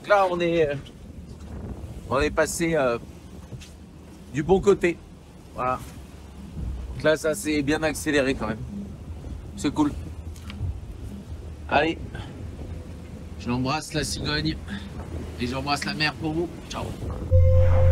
Donc là, on est passé du bon côté. Voilà. Donc là, ça s'est bien accéléré quand même. C'est cool. Allez, je l'embrasse la cigogne et j'embrasse la mer pour vous. Ciao.